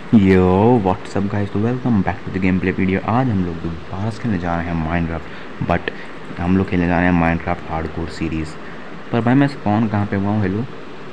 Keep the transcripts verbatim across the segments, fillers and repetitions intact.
यो WhatsApp guys, तो welcome back to the game play video. आज हम लोग दोबारा से खेलने जा रहे हैं माइनक्राफ्ट, बट हम लोग खेलने जा रहे हैं माइनक्राफ्ट हार्डकोर सीरीज़। पर भाई मैं स्पॉन कहाँ पे हुआ हूँ? हेलो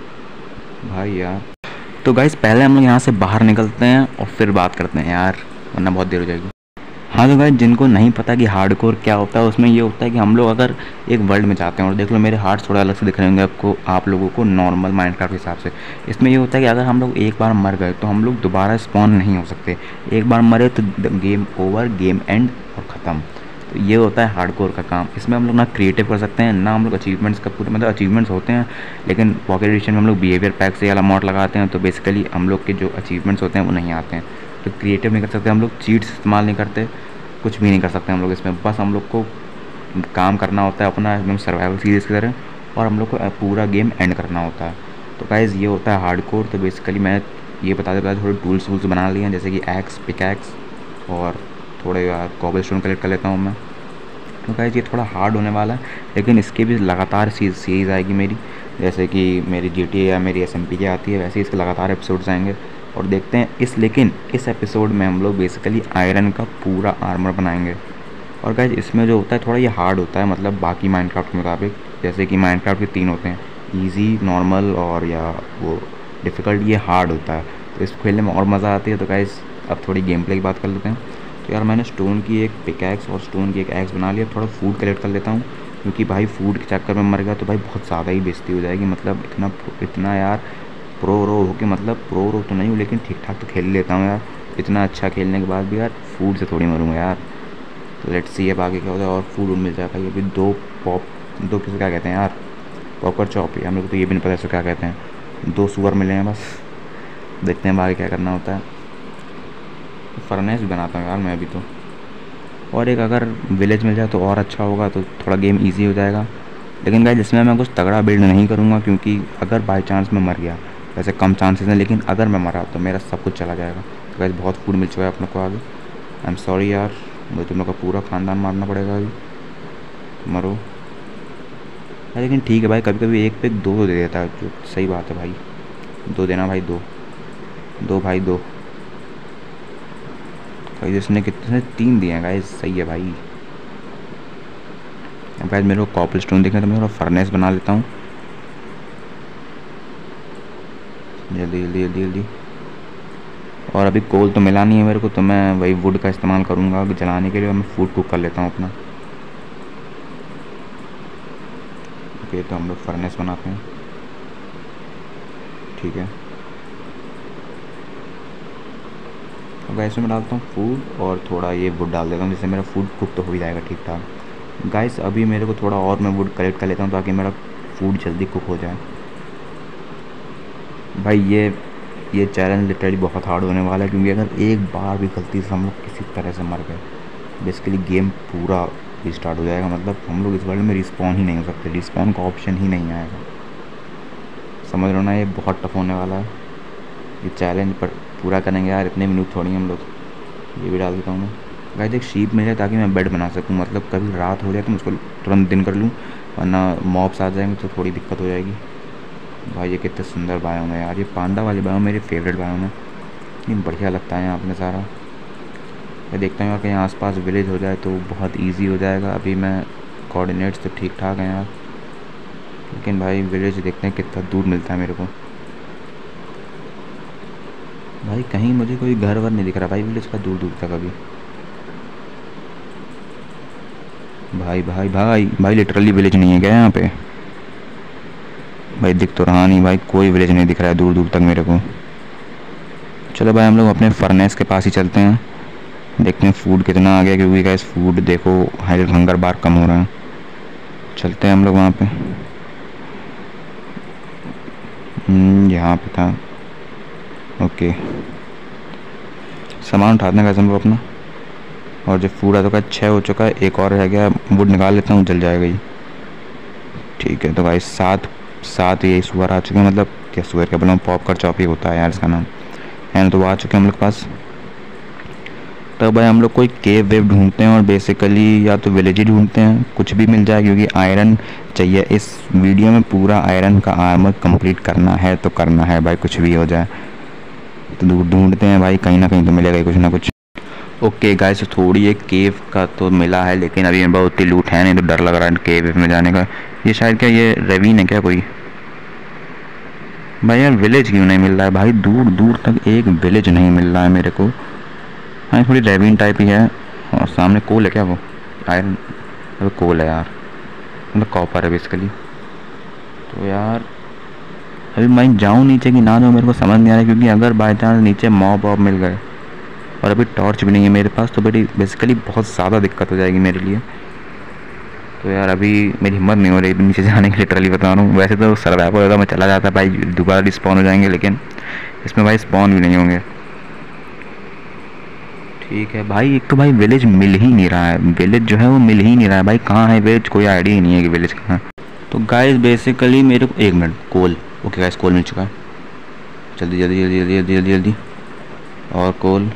भाई यार। तो गाइस पहले हम लोग यहाँ से बाहर निकलते हैं और फिर बात करते हैं यार, वरना बहुत देर हो जाएगी। हाँ तो गाइस, जिनको नहीं पता कि हार्डकोर क्या होता है, उसमें ये होता है कि हम लोग अगर एक वर्ल्ड में जाते हैं, और देख लो मेरे हार्ट्स थोड़ा अलग से दिख रहे होंगे आपको, आप लोगों को नॉर्मल माइनक्राफ्ट के हिसाब से। इसमें ये होता है कि अगर हम लोग एक बार मर गए तो हम लोग दोबारा स्पॉन नहीं हो सकते। एक बार मरे तो गेम ओवर, गेम एंड और ख़त्म। तो ये होता है हार्डकोर का काम। इसमें हम लोग ना क्रिएटिव कर सकते हैं, ना हम लोग अचीवमेंट्स का पूरे, मतलब अचीवमेंट्स होते हैं लेकिन पॉकेट एडिशन में हम लोग बिहेवियर पैक से वाला मॉड लगाते हैं, तो बेसिकली हम लोग के जो अचीवमेंट्स होते हैं वो नहीं आते हैं। तो क्रिएटिव नहीं कर सकते हम लोग, चीट्स इस्तेमाल नहीं करते, कुछ भी नहीं कर सकते हम लोग इसमें। बस हम लोग को काम करना होता है अपना एकदम सर्वाइवल सीरीज़ की तरह, और हम लोग को पूरा गेम एंड करना होता है। तो गाइस ये होता है हार्डकोर। तो बेसिकली मैं ये बता देता हूँ, थोड़े टूल्स वूल्स बना लिए हैं, जैसे कि एक्स, पिकैक्स और थोड़े कॉबल स्टोन कलेक्ट कर लेता हूँ मैं। तो गाइस ये थोड़ा हार्ड होने वाला है, लेकिन इसके भी लगातार सीरीज़ आएगी मेरी, जैसे कि मेरी जी टी ए या मेरी एस एम पी की आती है, वैसे ही इसके लगातार एपिसोड्स आएंगे। और देखते हैं इस लेकिन इस एपिसोड में हम लोग बेसिकली आयरन का पूरा आर्मर बनाएंगे। और गाइस इसमें जो होता है थोड़ा ये हार्ड होता है, मतलब बाकी माइनक्राफ्ट के मुताबिक। जैसे कि माइनक्राफ्ट के तीन होते हैं, इजी, नॉर्मल और या वो डिफ़िकल्ट। ये हार्ड होता है, तो इसको खेलने में और मज़ा आती है। तो गाइस अब थोड़ी गेम प्ले की बात कर लेते हैं। तो यार मैंने स्टोन की एक पिकैक्स और स्टोन की एक एक्स बना लिया। थोड़ा फूड कलेक्ट कर लेता हूँ, क्योंकि भाई फूड के चक्कर में मर गया तो भाई बहुत ज़्यादा ही बेइज्जती हो जाएगी। मतलब इतना इतना यार प्रो रो हो के, मतलब प्रो रो तो नहीं हूँ लेकिन ठीक ठाक तो खेल लेता हूँ यार। इतना अच्छा खेलने के बाद भी यार फूड से थोड़ी मरूँगा यार। तो लेट्स सी अब आगे क्या होता है। और फूड मिल जाएगा। ये भी दो पॉप, दो किसे क्या कहते हैं यार, पॉपर चॉप, हम लोग तो ये भी नहीं पता इसको क्या कहते हैं। दो सुअर मिले हैं बस, देखते हैं आगे क्या करना होता है। फर्नेस भी बनाता हूँ यार मैं अभी तो। और एक अगर विलेज मिल जाए तो और अच्छा होगा, तो थोड़ा गेम ईजी हो जाएगा। लेकिन गाइस इसमें मैं कुछ तगड़ा बिल्ड नहीं करूँगा, क्योंकि अगर बाई चांस मैं मर गया, वैसे कम चांसेस हैं, लेकिन अगर मैं मरा तो मेरा सब कुछ चला जाएगा। तो गाइस बहुत फूड मिल चुका है अपने को आगे। आई एम सॉरी यार, मुझे तुम लोग का पूरा ख़ानदान मारना पड़ेगा अभी। मरो भाई, लेकिन ठीक है भाई, कभी कभी एक पे दो दे देता है, जो सही बात है भाई। दो देना भाई, दो दो भाई दो। भाई इसने कितने, तीन दिए हैं गाइस, सही है भाई। अब गाइस मेरे को कॉपल स्टोन देखना, तो मैं थोड़ा फर्नेस बना लेता हूँ जल्दी जल्दी जल्दी जल्दी। और अभी कोल तो मिला नहीं है मेरे को, तो मैं वही वुड का इस्तेमाल करूँगा जलाने के लिए, और मैं फूड कुक कर लेता हूँ अपना। ओके तो हम लोग फर्नेस बनाते हैं, ठीक है। तो गाइस में डालता हूँ फूड और थोड़ा ये वुड डाल देता हूँ, जिससे मेरा फूड कुक तो हो ही जाएगा ठीक ठाक। गाइस अभी मेरे को थोड़ा और मैं वुड कलेक्ट कर लेता हूँ, ताकि मेरा फूड जल्दी कुक हो जाए। भाई ये ये चैलेंज लिटरली बहुत हार्ड होने वाला है, क्योंकि अगर एक बार भी गलती से हम लोग किसी तरह से मर गए, बेसिकली गेम पूरा रिस्टार्ट हो जाएगा। मतलब हम लोग इस वर्ल्ड में रिस्पॉन ही नहीं हो सकते, रिस्पॉन का ऑप्शन ही नहीं आएगा। समझ लो ना, ये बहुत टफ होने वाला है। ये चैलेंज पर पूरा करेंगे यार, इतने मिनट थोड़ी हम लोग। ये भी डाल देता हूँ मैं। गाइस एक शीप मिले ताकि मैं बेड बना सकूँ, मतलब कभी रात हो जाए तो मैं उसको तुरंत दिन कर लूँ, वरना मॉब्स आ जाएंगे तो थोड़ी दिक्कत हो जाएगी। भाई ये कितने सुंदर बायोम है यार, ये पांडा वाले बायोम मेरे फेवरेट बायोम है। ये बढ़िया लगता है यहाँ अपने सारा। मैं देखता हूँ यार कहीं आसपास विलेज हो जाए तो बहुत इजी हो जाएगा। अभी मैं कोऑर्डिनेट्स तो ठीक ठाक हैं यार, लेकिन भाई विलेज देखते हैं कितना दूर मिलता है मेरे को। भाई कहीं मुझे कोई घर वर नहीं दिख रहा भाई विलेज का, दूर दूर तक अभी। भाई भाई भाई भाई लिटरली विलेज नहीं है क्या यहाँ पे? भाई दिख तो रहा नहीं भाई, कोई विलेज नहीं दिख रहा है दूर दूर तक मेरे को। चलो भाई हम लोग अपने फर्नेस के पास ही चलते हैं, देखते हैं फूड कितना आ गया, क्योंकि गाइस फूड देखो हाइड हंगर बार कम हो रहा है। चलते हैं हम लोग वहाँ पे, यहाँ पे था। ओके सामान उठाते हैं गाइस हम लोग अपना। और जो फूड आ चुका है, छः हो चुका है, एक और रह गया, वुड निकाल लेता हूँ, जल जाएगा ही। ठीक है तो गाइस सात सात ये सुअर आ चुके हैं, मतलब क्या सुअर क्या बोला, पॉपकर चॉप ही होता है यार इसका नाम है। तो वो आ चुके हैं हम लोग पास। तब भाई हम लोग कोई केव वेव ढूंढते हैं, और बेसिकली या तो विलेज ही ढूंढते हैं, कुछ भी मिल जाए, क्योंकि आयरन चाहिए इस वीडियो में। पूरा आयरन का आर्मर कंप्लीट करना है तो करना है भाई, कुछ भी हो जाए। तो ढूंढ ढूंढते हैं भाई, कहीं ना कहीं तो मिलेगा ही कुछ ना कुछ। ओके गाइस, थोड़ी एक केव का तो मिला है, लेकिन अभी मेरे पास उतनी लूट है नहीं, तो डर लग रहा है केव में जाने का। ये शायद क्या ये रेविन है क्या कोई? भाई यार विलेज क्यों नहीं मिल रहा है भाई, दूर दूर तक एक विलेज नहीं मिल रहा है मेरे को। हाँ थोड़ी रेविन टाइप ही है। और सामने कोल है क्या? वो आयरन, अरे कोल है यार, मतलब कॉपर है बेसिकली। तो यार अभी मैं जाऊँ नीचे कि ना जाऊँ मेरे को समझ नहीं आ रहा है, क्योंकि अगर बाई चांस नीचे मॉब वॉब मिल गए और अभी टॉर्च भी नहीं है मेरे पास, तो बड़ी बेसिकली बहुत ज़्यादा दिक्कत हो जाएगी मेरे लिए। तो यार अभी मेरी हिम्मत नहीं हो रही नीचे जाने की, लिटरली बता रहा हूँ। वैसे तो सर्वाइवल होता मैं चला जाता भाई, दोबारा रिस्पॉन हो जाएंगे, लेकिन इसमें भाई स्पॉन भी नहीं होंगे। ठीक है भाई, एक तो भाई विलेज मिल ही नहीं रहा है, विलेज जो है वो मिल ही नहीं रहा है भाई। कहाँ है विलेज, कोई आइडिया ही नहीं है कि विलेज कहाँ है। तो गाइस बेसिकली मेरे को एक minute, coal, okay guys coal मिल चुका है। जल्दी जल्दी जल्दी जल्दी जल्दी जल्दी जल्दी और कोल।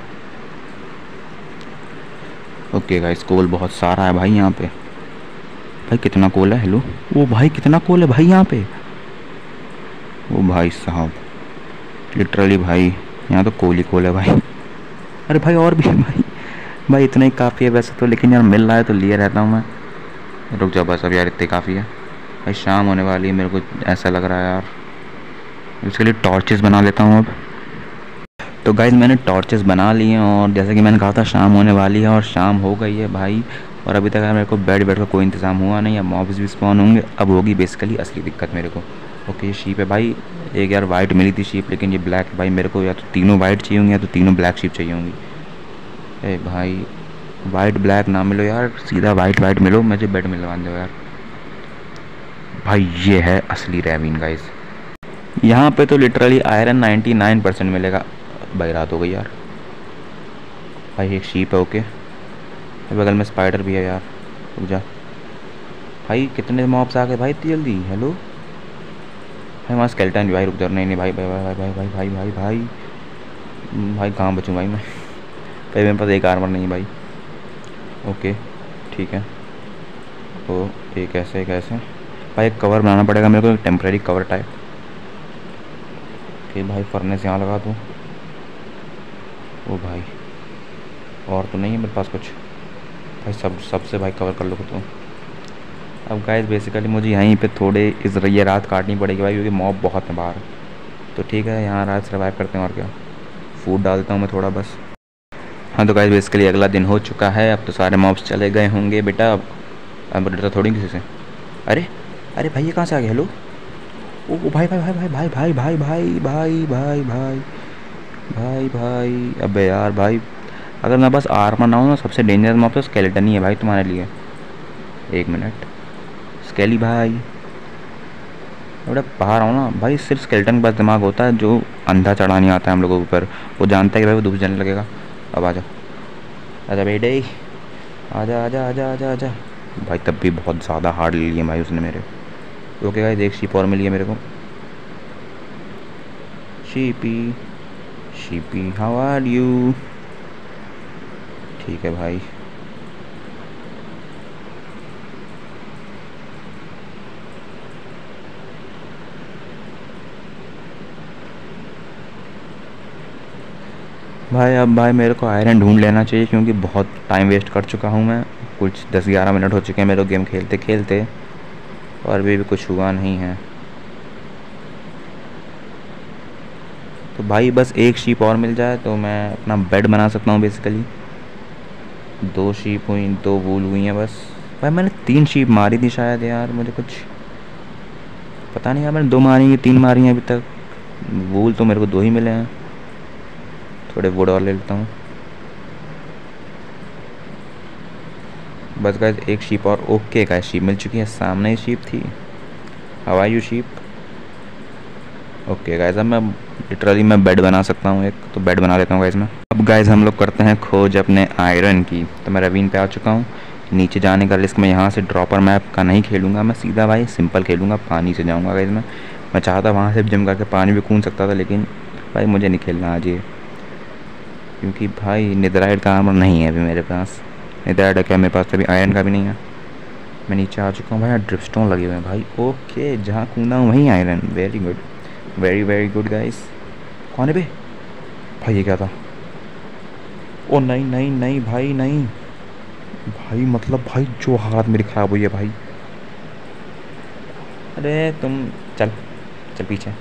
ओके गाइस कोल बहुत सारा है भाई यहाँ पे। भाई कितना कोल है, हेलो, ओ भाई कितना कोल है भाई यहाँ पे। ओ भाई साहब लिटरली भाई यहाँ तो कोल ही कोल है भाई। अरे भाई और भी है भाई, भाई इतना ही काफ़ी है वैसे तो, लेकिन यार मिल रहा है तो लिए रहता हूँ मैं। रुक जाओ बस, अब यार इतने काफ़ी है भाई, शाम होने वाली है मेरे को ऐसा लग रहा है यार। इसके लिए टॉर्चेस बना लेता हूँ अब। तो गाइज मैंने टॉर्चेस बना लिए हैं, और जैसे कि मैंने कहा था शाम होने वाली है, और शाम हो गई है भाई। और अभी तक यार मेरे को बेड बेड का कोई इंतज़ाम हुआ नहीं है, मॉब्स भी स्पॉन होंगे, अब होगी बेसिकली असली दिक्कत मेरे को। ओके ये शीप है भाई, एक यार वाइट मिली थी शीप, लेकिन ये ब्लैक है भाई। मेरे को या तो तीनों वाइट चाहिए होंगी या तो तीनों ब्लैक शीप चाहिए होंगी। ए भाई वाइट ब्लैक ना मिलो यार, सीधा वाइट वाइट मिलो, मुझे बेड मिलवा दो यार। भाई ये है असली रेविन गाइस, यहाँ पे तो लिटरली आयरन निन्यानवे परसेंट मिलेगा। भाई रात हो गई यार। भाई एक शीप है, ओके बगल में स्पाइडर भी है यार। रुक जा भाई, कितने मॉब्स आ गए भाई इतनी जल्दी, हेलो भाई वहाँ स्केलेटन भी भाई। रुक जा, नहीं नहीं भाई भाई भाई भाई भाई भाई भाई भाई भाई कहाँ बचूँ भाई मैं भाई, मेरे पास एक आर्मर नहीं है भाई। ओके ठीक है, तो एक ऐसे एक ऐसे भाई, एक कवर बनाना पड़ेगा मेरे को, एक टेम्प्रेरी कवर टाइप। ओके भाई फर्नेस यहाँ लगा दूँ। ओ भाई और तो नहीं है मेरे पास कुछ भाई, सब सबसे भाई कवर कर लो तो। अब गाइस बेसिकली मुझे यहीं पे थोड़े इस ये रात काटनी पड़ेगी भाई, क्योंकि मॉब बहुत है बाहर। तो ठीक है यहाँ रात सर्वाइव करते हैं, और क्या फूड डालता हूँ मैं थोड़ा बस। हाँ तो गाइस बेसिकली अगला दिन हो चुका है, अब तो सारे मॉब्स चले गए होंगे बेटा। अब अब डरता थोड़ी किसी से। अरे अरे भाई ये कहाँ से आ गया, हेलो, ओ भाई भाई भाई भाई भाई भाई भाई भाई भाई भाई भाई भाई अबे यार भाई, अगर मैं बस आर्मर ना हो ना, सबसे डेंजरस मॉब तो स्केलेटन ही है भाई तुम्हारे लिए। एक मिनट स्केली भाई, बेटा बाहर आओ ना भाई। सिर्फ स्केलेटन के पास दिमाग होता है, जो अंधा चढ़ा नहीं आता है हम लोगों के ऊपर, वो जानता है कि भाई वो धूप जाने लगेगा। अब आजा आजा बेटे, आजा आजा आजा आजा आजा भाई। तब भी बहुत ज़्यादा हार्ड ले लिए भाई उसने मेरे। ओके भाई एक शीप और मिली है मेरे को। Sheepy sheepy how are you. ठीक है भाई, भाई अब भाई मेरे को आयरन ढूंढ लेना चाहिए, क्योंकि बहुत टाइम वेस्ट कर चुका हूँ मैं। कुछ दस ग्यारह मिनट हो चुके हैं मेरे गेम खेलते खेलते, और अभी भी कुछ हुआ नहीं है। तो भाई बस एक शीप और मिल जाए तो मैं अपना बेड बना सकता हूँ बेसिकली। दो शीप हुई, दो वूल हुई हैं बस। भाई मैंने तीन शीप मारी थी शायद यार, मुझे कुछ पता नहीं यार, मैंने दो मारी हैं तीन मारी हैं अभी तक। वूल तो मेरे को दो ही मिले हैं। थोड़े वुड और ले लेता हूँ बस गाइस, एक शीप और। ओके गाइस शीप मिल चुकी है, सामने ही शीप थी। How are you sheep. Okay guys अब मैं लिटरली मैं बेड बना सकता हूँ एक, तो बेड बना लेता हूँ गाइस मैं। अब गाइस हम लोग करते हैं खोज अपने आयरन की। तो मैं रवीन पे आ चुका हूँ। नीचे जाने का रिस्क मैं यहाँ से ड्रॉपर मैप का नहीं खेलूँगा, मैं सीधा भाई सिंपल खेलूँगा, पानी से जाऊँगा गाइस मैं। मैं चाहता वहाँ से जिम करके पानी भी कूद सकता था, लेकिन भाई मुझे नहीं खेलना आज ये, क्योंकि भाई नेदराइट का आर्मर नहीं है अभी मेरे पास। नेदराइट क्या मेरे पास तो अभी आयरन का भी नहीं है। मैं नीचे आ चुका हूँ भाई, ड्रिपस्टोन लगे हुए हैं भाई। ओके जहाँ कूदा हूँ वहीं iron, very good very very good guys. कौन है बे, भाई ये क्या था? ओ नहीं नहीं नहीं भाई नहीं। भाई मतलब भाई जो हालत मेरी ख़राब हुई है भाई। अरे तुम चल, चल पीछे।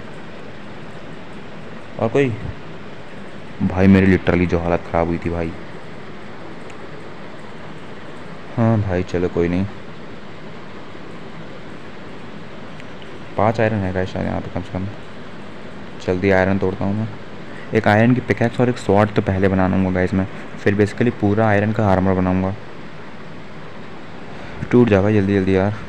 और कोई? भाई मेरी लिटरली जो हालत ख़राब हुई थी भाई। हाँ भाई चलो कोई नहीं। पांच आयरन है शायद यहाँ पे कम से कम। जल्दी आयरन तोड़ता हूँ मैं। एक आयरन की पिकैक्स और एक स्वॉर्ड तो पहले बना लूँगा गाइस मैं, फिर बेसिकली पूरा आयरन का आर्मर बनाऊँगा। टूट जा भाई जल्दी जल्दी यार।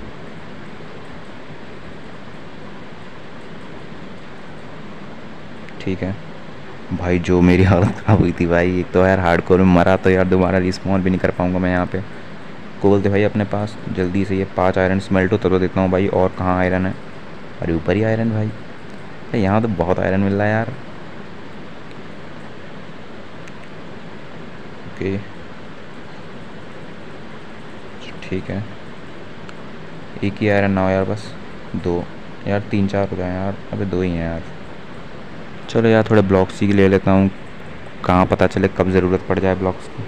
ठीक है भाई, जो मेरी हालत ख़राब हुई थी भाई, एक तो यार हार्डकोर में मरा तो यार दोबारा रिस्पॉन भी नहीं कर पाऊँगा मैं यहाँ पे। कोल थे भाई अपने पास जल्दी से, ये पांच आयरन स्मेल्ट हो तब तो देता हूँ भाई। और कहाँ आयरन है? अरे ऊपर ही आयरन भाई। अरे यहाँ तो बहुत आयरन मिल रहा है यार। ओके ठीक है, एक ही आयरन ना हो यार, बस दो यार, तीन चार हो जाए यार। अबे दो ही हैं यार। चलो यार थोड़े ब्लॉक्स ही ले लेता हूँ, कहाँ पता चले कब ज़रूरत पड़ जाए ब्लॉक्स की।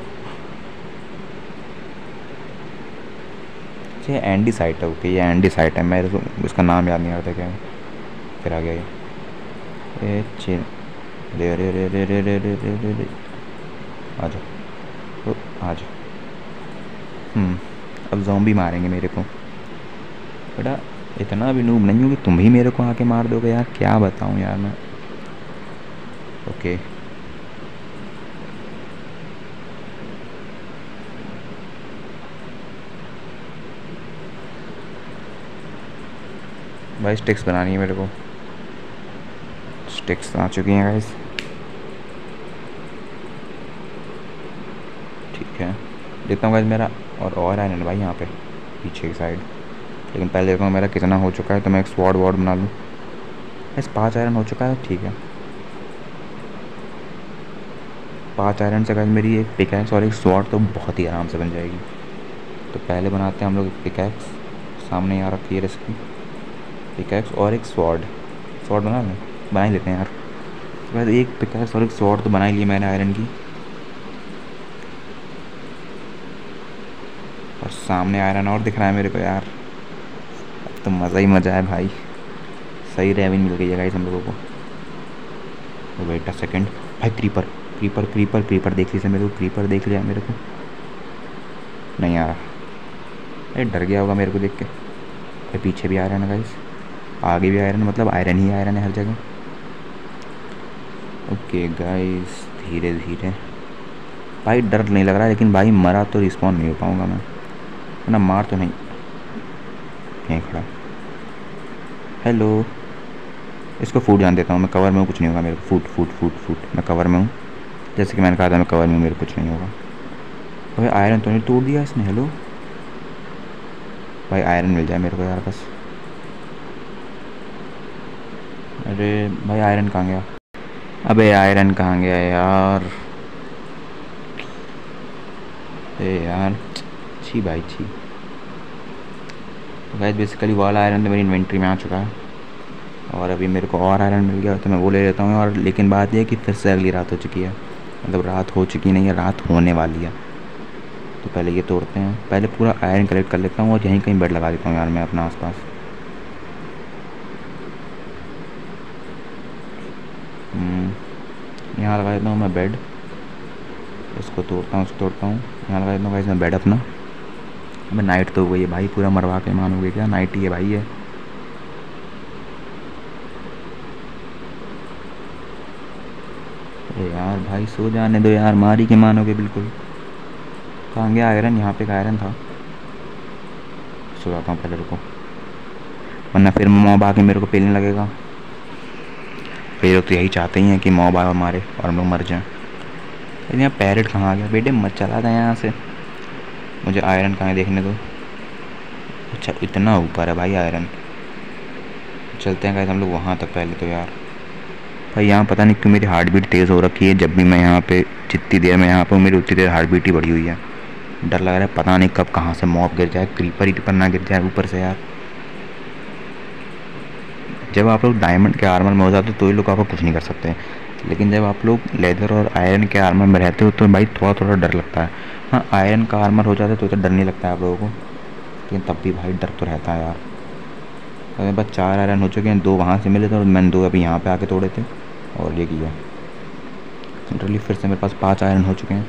ये एंडी साइट है, ओके ये एंडी साइट है, मेरे को उसका नाम याद नहीं आता क्या है। फिर आ गया ये ए चिन। रे रे रे रे रे रे रे रे रे रे आ जाओ आ जाओ। हम्म अब ज़ॉम्बी मारेंगे मेरे को। बेटा इतना भी नूब नहीं हूँ कि तुम ही मेरे को आके मार दोगे यार, क्या बताऊँ यार मैं। ओके भाई स्टिक्स बनानी है मेरे को। स्टिक्स आ चुकी हैं गाइस। ठीक है देखता हूँ गाइस मेरा और और आयरन है भाई यहाँ पे पीछे की साइड। लेकिन पहले देखता हूँ मेरा कितना हो चुका है, तो मैं एक स्वॉर्ड वॉर्ड बना लूँ। इस पाँच आयरन हो चुका है, ठीक है। पाँच आयरन से गाइस मेरी एक पिकैक्स और एक स्वॉर्ड तो बहुत ही आराम से बन जाएगी। तो पहले बनाते हैं हम लोग एक पिकैक्स, सामने यहाँ रखी है रेसिपी। पिकैक्स और एक स्वॉर्ड, स्वॉर्ड बना लें, बना ही लेते हैं यार। तो गाइस एक पिकैक्स और एक स्वॉर्ड तो बना ही लिया मैंने आयरन की। और सामने आयरन और दिख रहा है मेरे को यार। अब तो मज़ा ही मज़ा है भाई, सही रेवेन्यू मिल गई है गाइस हम लोगों को। तो वेट अ सेकंड भाई, क्रीपर क्रीपर क्रीपर क्रीपर देख लीजिए मेरे को, क्रीपर देख लिया मेरे को। नहीं आ रहा, अरे डर गया होगा मेरे को देख के। भाई पीछे भी आयरन है गाइस, आगे भी आयरन, मतलब आयरन ही आयरन है हर जगह। ओके गाइस धीरे धीरे भाई, डर नहीं लग रहा, लेकिन भाई मरा तो रिस्पॉन्ड नहीं हो पाऊँगा मैं ना, मार तो नहीं। यहीं खड़ा, हेलो। इसको फूट जान देता हूँ मैं, कवर में हूँ कुछ नहीं होगा मेरे को। फूट फूट फूट फूट मैं कवर में हूँ, जैसे कि मैंने कहा था मैं कवर में हूँ, मेरे को कुछ नहीं होगा। भाई आयरन तो नहीं तोड़ दिया इसने? हेलो भाई आयरन मिल जाए मेरे को यार बस। अरे भाई आयरन कहाँ गया? अबे आयरन कहाँ गया यार? ए यार छी भाई छी। तो गाइस बेसिकली वाला आयरन तो मेरी इन्वेंट्री में आ चुका है, और अभी मेरे को और आयरन मिल गया तो मैं वो ले लेता हूँ। और लेकिन बात यह है कि फिर से अगली रात हो चुकी है, मतलब रात हो चुकी नहीं है, रात होने वाली है। तो पहले ये तोड़ते हैं, पहले पूरा आयरन कलेक्ट कर लेता हूँ और यहीं कहीं बेड लगा देता हूँ यार मैं अपना आसपास। यहाँ लगा देता हूँ मैं बेड, इसको तोड़ता हूँ, उसको तोड़ता हूँ, यहाँ लगा देता हूँ गाइस मैं बेड अपना। मैं नाइट तो हो गई है भाई, पूरा मरवा के मानोगे क्या? नाइट ही है भाई ये। अरे यार भाई सो जाने दो यार, मार ही के मानोगे बिल्कुल। कहाँ गया आयरन? यहाँ पे एक आयरन था। सो जाता हूँ पहले, रुको, वरना फिर मॉब आके मेरे को पेलने लगेगा। फिर लोग तो यही चाहते ही हैं कि मॉब आए और मारे और हम लोग मर जाएं। लेकिन यहाँ पैरेट कहाँ आ गया? बेटे मत चला था यहाँ से, मुझे आयरन कहाँ है देखने दो। अच्छा इतना ऊपर है भाई आयरन। चलते हैं गाइस हम लोग वहाँ तक पहले तो यार। भाई यहाँ पता नहीं क्यों मेरी हार्ट बीट तेज़ हो रखी है, जब भी मैं यहाँ पे जितनी देर में यहाँ पर मेरी उतनी देर हार्ट बीट ही बढ़ी हुई है। डर लग रहा है पता नहीं कब कहाँ से मॉब गिर जाए, क्रीपर ही पर ना गिर जाए ऊपर से यार। जब आप लोग डायमंड के आर्मर में हो जाते तो ये लोग आपको कुछ नहीं कर सकते, लेकिन जब आप लोग लेदर और आयरन के आर्मर में रहते हो तो भाई थोड़ा थोड़ा डर लगता है। हाँ, आयरन का आर्मर हो जाता है तो तो डर नहीं लगता है आप लोगों को, लेकिन तब भी भाई डर तो रहता है यार। तो मेरे पास चार आयरन हो चुके हैं, दो वहाँ से मिले थे और मैंने दो अभी यहाँ पे आके तोड़े थे और ये किया। जनरली फिर से मेरे पास पाँच आयरन हो चुके हैं।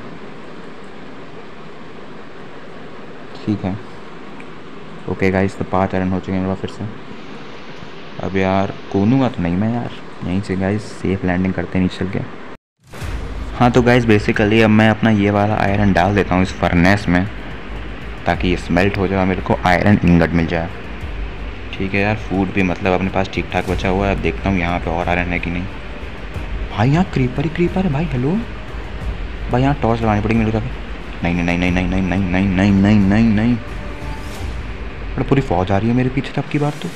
ठीक है, ओके गाइस, तो पाँच आयरन हो चुके हैं मेरे पास फिर से। अब यार कूदूँगा तो नहीं मैं यार, यहीं से गाइस सेफ लैंडिंग करते हैं नीचे चल के। हाँ तो गाइस बेसिकली अब मैं अपना ये वाला आयरन डाल देता हूँ इस फर्नेस में, ताकि ये स्मेल्ट हो जाए, मेरे को आयरन इंगट मिल जाए। ठीक है यार, फूड भी मतलब अपने पास ठीक ठाक बचा हुआ है। अब देखता हूँ यहाँ पे और आयरन है कि नहीं। भाई यहाँ क्रीपर ही क्रीपर है भाई। हेलो भाई, यहाँ टॉर्च लगानी पड़ेगी मेरे को जाके। नहीं नहीं नहीं नहीं नहीं नहीं नहीं नहीं नहीं नहीं नहीं, अरे पूरी फौज आ रही है मेरे पीछे तब की बार तो।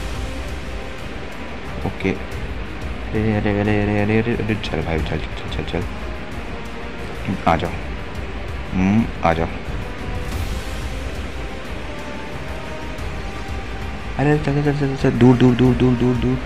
ओके, अरे अरे अरे अरे अरे अरे अरे चल भाई, चल चल चल चल, आ जाओ, हम्म आ जाओ। अरे चल चल चल चल, दूर दूर दूर दूर दूर दूर।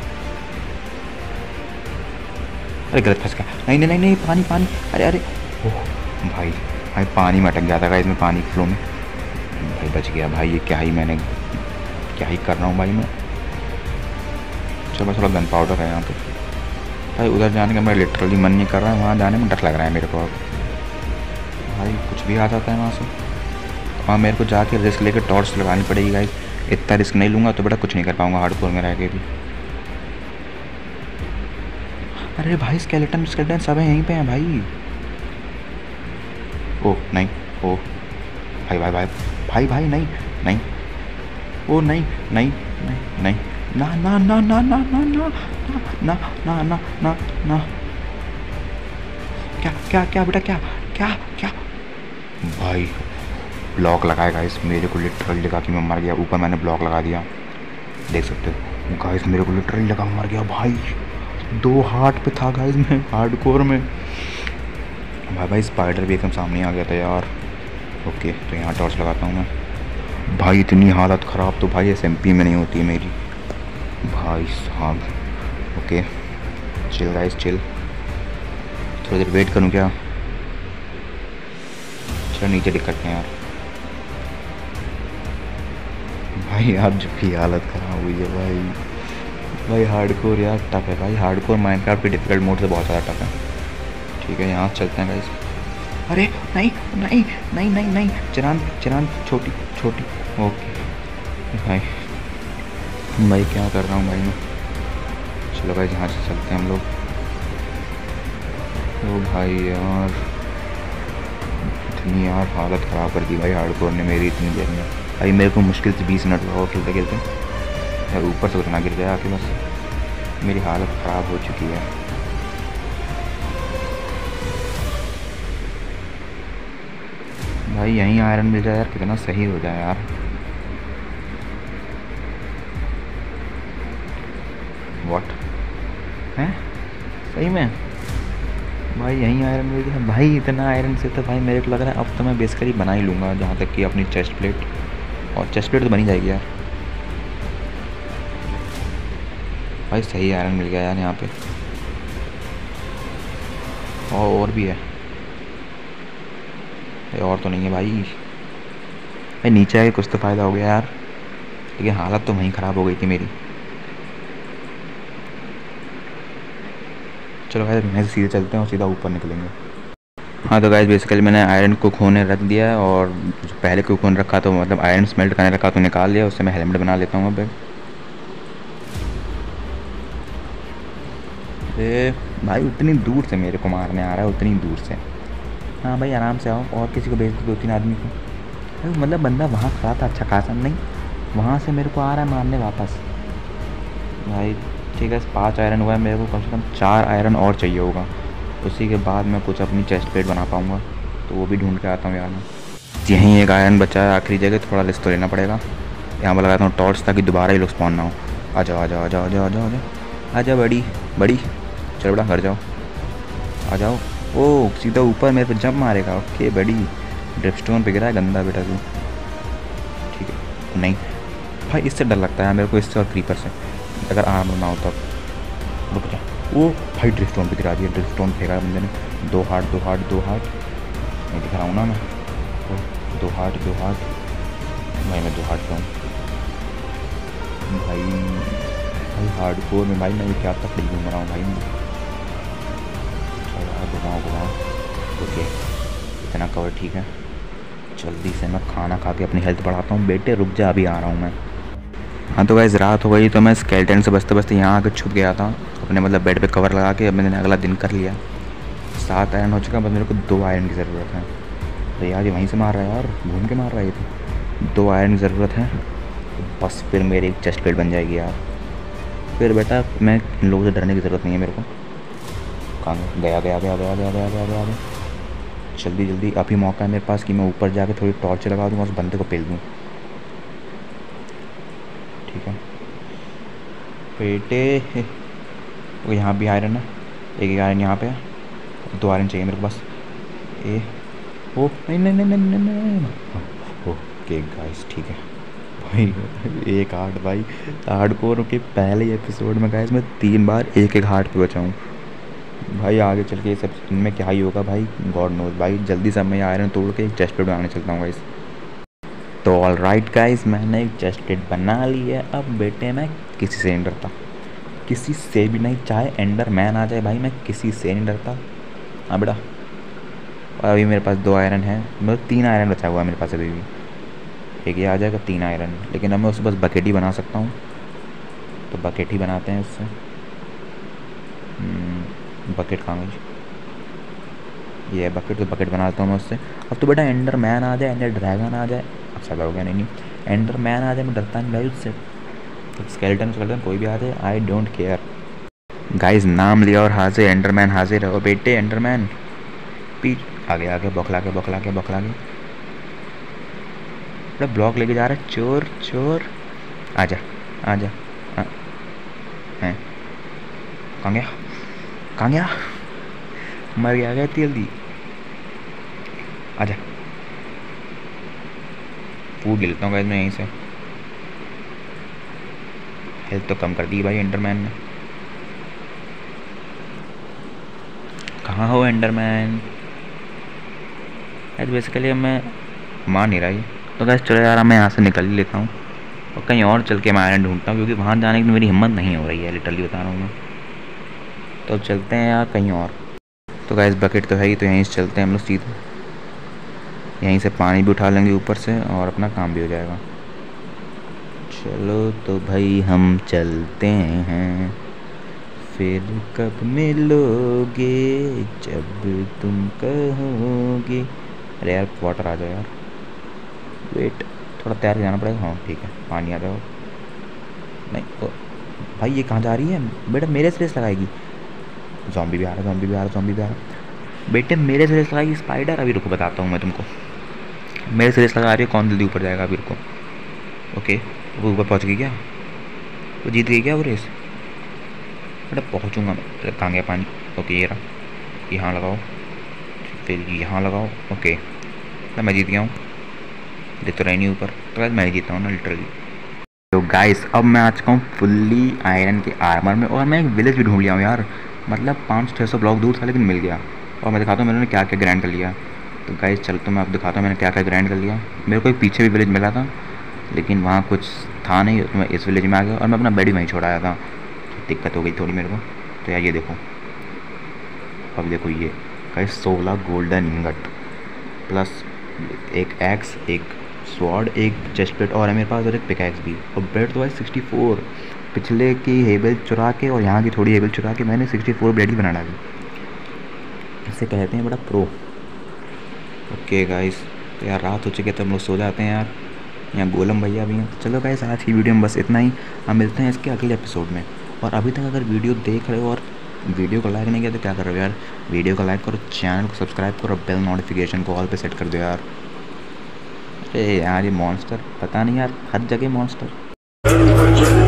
अरे गलत फंस गया। नहीं नहीं नहीं नहीं, पानी पानी, अरे अरे ओह भाई, भाई पानी में अटक गया था इसमें, पानी के फ्लो में। भाई बच गया भाई, ये क्या ही मैंने क्या ही कर रहा हूँ भाई मैं। चलो थोड़ा गन पाउडर है यहाँ पे भाई। उधर जाने का मेरा लिटरली मन नहीं कर रहा है, वहाँ जाने में डर लग रहा है मेरे को। अब भाई कुछ भी आ जाता है वहाँ से। हाँ, मेरे को जाके रिस्क लेकर टॉर्च लगानी पड़ेगी गाइस। इतना रिस्क नहीं लूँगा तो बेटा कुछ नहीं कर पाऊँगा हार्डकोर में रह के भी। अरे भाई स्केलेटन स्केलेटन सब है यहीं पे हैं भाई। ओह नहीं, ओह भाई भाई भाई भाई भाई नहीं नहीं, ओ नहीं नहीं नहीं नहीं, ना ना ना ना ना ना ना ना ना ना ना ना, क्या क्या क्या बेटा, क्या क्या क्या भाई। ब्लॉक लगाएगा इस मेरे को लिटरली लगा कि मैं मर गया। ऊपर मैंने ब्लॉक लगा दिया, देख सकते हो गाइस, मेरे को लिटरली लगा मर गया भाई। दो हार्ट पे था गाइस मैं हार्डकोर में। भाई भाई स्पाइडर भी एकदम सामने आ गया था यार। ओके, तो यहाँ टॉर्च लगाता हूँ मैं। भाई इतनी हालत ख़राब तो भाई एस एम पी में नहीं होती है मेरी भाई साहब। ओके चिल गाइस चिल, थोड़ी देर वेट करूँ क्या? चलो नीचे दिख करते हैं यार। भाई यार जो भी हालत ख़राब हुई है भाई। भाई हार्डकोर यार टफ है भाई, हार्डकोर माइनक्राफ्ट के डिफिकल्ट मोड से बहुत ज़्यादा टफ है। ठीक है, यहाँ चलते हैं गाइस। अरे नहीं नहीं नहीं नहीं नहीं, चरान चरान छोटी छोटी। ओके भाई, भाई क्या कर रहा हूँ भाई मैं। चलो भाई यहाँ से चलते हैं हम लोग। ओ भाई यार, इतनी यार हालत ख़राब कर दी भाई हार्डकोर ने मेरी इतनी देर में भाई। मेरे को मुश्किल से बीस मिनट हुआ खेलते खेलते यार, ऊपर से उतना गिर गया आके, बस मेरी हालत ख़राब हो चुकी है। भाई यहीं आयरन मिल जाए यार, कितना सही हो जाए यार। व्हाट है सही में भाई, यहीं आयरन मिल गया भाई। इतना आयरन से तो भाई मेरे को लग रहा है अब तो मैं बेसिकली बना ही लूँगा, जहाँ तक कि अपनी चेस्ट प्लेट। और चेस्ट प्लेट तो बनी जाएगी यार। भाई सही आयरन मिल गया यार यहाँ पे। और और भी है और तो नहीं है भाई। भाई नीचे आके कुछ तो फ़ायदा हो गया यार, लेकिन हालत तो वहीं ख़राब हो गई थी मेरी। चलो भाई मैं सीधे चलते हैं और सीधा ऊपर निकलेंगे। हाँ तो गाइस बेसिकली मैंने आयरन कुक होने रख दिया है, और जो पहले कुक होने रखा तो मतलब आयरन स्मेल्ट करने रखा तो निकाल लिया। उससे मैं हेलमेट बना लेता हूँ अब। अरे भाई उतनी दूर से मेरे को मारने आ रहा है, उतनी दूर से। हाँ भाई आराम से आओ, और किसी को भेज दो, दो तीन आदमी को। अरे मतलब बंदा वहाँ खड़ा था अच्छा खासा, नहीं वहाँ से मेरे को आ रहा है मारने वापस भाई। ठीक है, पाँच आयरन हुआ है, मेरे को कम से कम चार आयरन और चाहिए होगा, उसी के बाद मैं कुछ अपनी चेस्ट प्लेट बना पाऊँगा। तो वो भी ढूंढ के आता हूँ यार मैं। यहीं एक आयरन बचा है आखिरी जगह, थोड़ा रिस्क तो लेना पड़ेगा। यहाँ पर लगाता हूँ टॉर्च ताकि दोबारा ही लोग स्पॉन ना हो। आ जाओ आ जाओ आ जाओ आ जाओ आ जाओ आ जाओ आ जाओ बड़ी बड़ी, चलो बेटा घर जाओ, आ जाओ। ओ सीधा ऊपर मेरे पे जंप मारेगा। ओके बड़ी, ड्रिपस्टोन पे गिरा है गंदा बेटा तू। ठीक है, नहीं भाई इससे डर लगता है मेरे को, इससे और क्रीपर से, अगर आर्म ना हो तब। रुक जा, वो भाई ड्रिफ्टोन पे गिरा दिया, ड्रिफ्टोन फेंका बंदे ने। दो हार्ट दो हार्ट दो हार्ट नहीं दिख रहा हूँ ना मैं। तो दो हार्ट दो हार्ट भाई मैं दो हार्ट पे हूँ भाई। भाई हार्ड कोर में भाई मैं क्या तकलीफ घूम रहा हूँ भाई मैं। चलो घुमाओ घुमाओ। ओके इतना कवर ठीक है। जल्दी से मैं खाना खा के अपनी हेल्थ बढ़ाता हूँ। बेटे रुक जा अभी आ रहा हूँ मैं। हाँ तो गाइस रात हो गई तो मैं स्केलेटन से बचते बचते यहाँ आकर छुप गया था अपने मतलब बेड पे कवर लगा के। अब मैंने अगला दिन कर लिया। सात आयरन हो चुका, बस मेरे को दो आयरन की ज़रूरत है। तो यार ये वहीं से मार रहा है यार, घूम के मार रहा है ये तो। दो आयरन की ज़रूरत है बस, फिर मेरी एक चेस्ट प्लेट बन जाएगी यार। फिर बेटा मैं इन लोगों से डरने की ज़रूरत नहीं है मेरे को। कहाँ गया गया गया गया गया गया गया गया गया जल्दी जल्दी अभी मौका है मेरे पास कि मैं ऊपर जाके थोड़ी टॉर्च लगा दूँ और उस बंदे को पेल दूँ। ठीक है बेटे। वो यहाँ भी आयरन है, एक एक आयरन यहाँ पे है, दो आयरन चाहिए मेरे को बस। ए ओ नहीं नहीं नहीं नहीं नहीं नहीं ओके गाइस ठीक है भाई। एक हार्ट भाई, हार्ड कोर के पहले एपिसोड में गाइस मैं तीन बार एक एक हार्ट पे बचा हूँ भाई। आगे चल के ये सब इनमें क्या ही होगा भाई, गॉड नोज भाई। जल्दी से मैं आयरन तोड़ के एक चेस्ट प्लेट बनाने चलता हूँ गाइस। तो ऑल राइट गाइस मैंने एक चेस्ट प्लेट बना ली है। अब बेटे मैं किसी से नहीं डरता, किसी से भी नहीं, चाहे एंडर मैन आ जाए भाई मैं किसी से नहीं डरता। हाँ बेटा। और अभी मेरे पास दो आयरन है, मतलब तीन आयरन बचा हुआ है मेरे पास अभी भी। एक ये आ जाएगा तीन आयरन, लेकिन अब मैं उससे बस बकेट ही बना सकता हूँ। तो बकेट ही बनाते हैं उससे। बकेट कहाँ गई, ये बकेट। तो बकेट बनाता हूँ मैं उससे। अब तो बेटा एंडर मैन आ जाए, एंडर ड्रैगन आ जाए, अच्छा हो गया। नहीं नहीं एंडर मैन आ जाए मैं डरता नहीं भाई उससे। तो स्केलेटन स्केलेटन कोई भी आ जाए आई डोंट केयर। गाइस नाम लिया और हाजिर एंडरमैन हाजिर है। और बेटे एंडरमैन पीठ आगे आगे बौखला के बौखला के बौखला के बेटा ब्लॉक लेके जा रहा है। चोर चोर आजा आजा। हैं कहाँ गया कहाँ गया, मर गया गया जल्दी आजा। फूड ले लेता हूँ गाइस मैं यहीं से। हेल्थ तो कम कर दी भाई एंडरमैन ने। कहाँ हो एंडरमैन। यार बेसिकली मैं मान नहीं रहा ये। तो गाइस चलो यार मैं यहाँ से निकल ही लेता हूँ और कहीं और चल के मैं आयरन ढूंढता हूँ, क्योंकि वहाँ जाने की मेरी हिम्मत नहीं हो रही है, लिटरली बता रहा हूँ मैं। तो चलते हैं यार कहीं और। तो गाइस बकेट तो है ही, तो यहीं से चलते हैं हम लोग सीधे। यहीं से पानी भी उठा लेंगे ऊपर से और अपना काम भी हो जाएगा। चलो तो भाई हम चलते हैं, फिर कब मिलोगे जब तुम कहोगे। अरे यार वाटर आ जाओ यार, वेट थोड़ा तैयार जाना पड़ेगा। हाँ ठीक है पानी आ जाओ। नहीं ओ, भाई ये कहाँ जा रही है बेटा, मेरे से रेस लगाएगी। ज़ॉम्बी भी आ रहा ज़ॉम्बी भी आ रहा ज़ॉम्बी भी आ रहा बेटे मेरे से रेस लगाएगी स्पाइडर। अभी रुको बताता हूँ मैं तुमको, मेरे से रेस लगा रही है कौन जल्दी ऊपर जाएगा अभी रुको। ओके वो ऊपर पहुँच गई क्या, वो जीत गई क्या वो रेस। बेटा पहुँचूँगा मैं। कहाँ गया पानी। ओके ये रहा, यहाँ लगाओ फिर यहाँ लगाओ। ओके तो मैं जीत गया हूँ, देख तो रही नहीं ऊपर। तो गाइस मैं जीता हूँ ना लिटरली। तो गाइस अब मैं आ चुका हूँ फुल्ली आयरन के आर्मर में, और मैं एक विलेज भी ढूंढ लिया हूँ यार। मतलब पाँच छः सौ ब्लॉक दूर था लेकिन मिल गया। और मैं दिखाता हूँ मैंने क्या क्या ग्रैंड कर लिया। तो गाइस चल तो मैं अब दिखाता हूँ मैंने क्या क्या ग्रैंड कर लिया। मेरे को एक पीछे भी विलेज मिला था लेकिन वहाँ कुछ था नहीं, तो मैं इस विलेज में आ गया और मैं अपना बेड ही वहीं छोड़ आया था। तो दिक्कत हो गई थोड़ी मेरे को। तो यार ये देखो, अब देखो ये गाइस सोलह गोल्डन इंगट प्लस एक एक्स, एक स्वॉर्ड, एक चेस्ट प्लेट और है मेरे पास, और एक पिकैक्स भी। और ब्रेड तो भाई सिक्सटी फोर पिछले की हेबल चुरा के और यहाँ की थोड़ी हेबल चुरा के मैंने सिक्सटी फोर ब्रेड ही बना डाली। इसे कहते हैं बड़ा प्रो। ओके गाइस तो यार रात हो चुकी है तो हम लोग सो जाते हैं यार। यहाँ गोलम भैया भी हैं। चलो गाइस आज की वीडियो में बस इतना ही, हम मिलते हैं इसके अगले एपिसोड में। और अभी तक अगर वीडियो देख रहे हो और वीडियो को लाइक नहीं किया तो क्या कर रहे हो यार, वीडियो को लाइक करो, चैनल को सब्सक्राइब करो, बेल नोटिफिकेशन को ऑल पे सेट कर दो यार। अरे यार ये मॉन्स्टर पता नहीं यार, हर जगह मॉन्स्टर।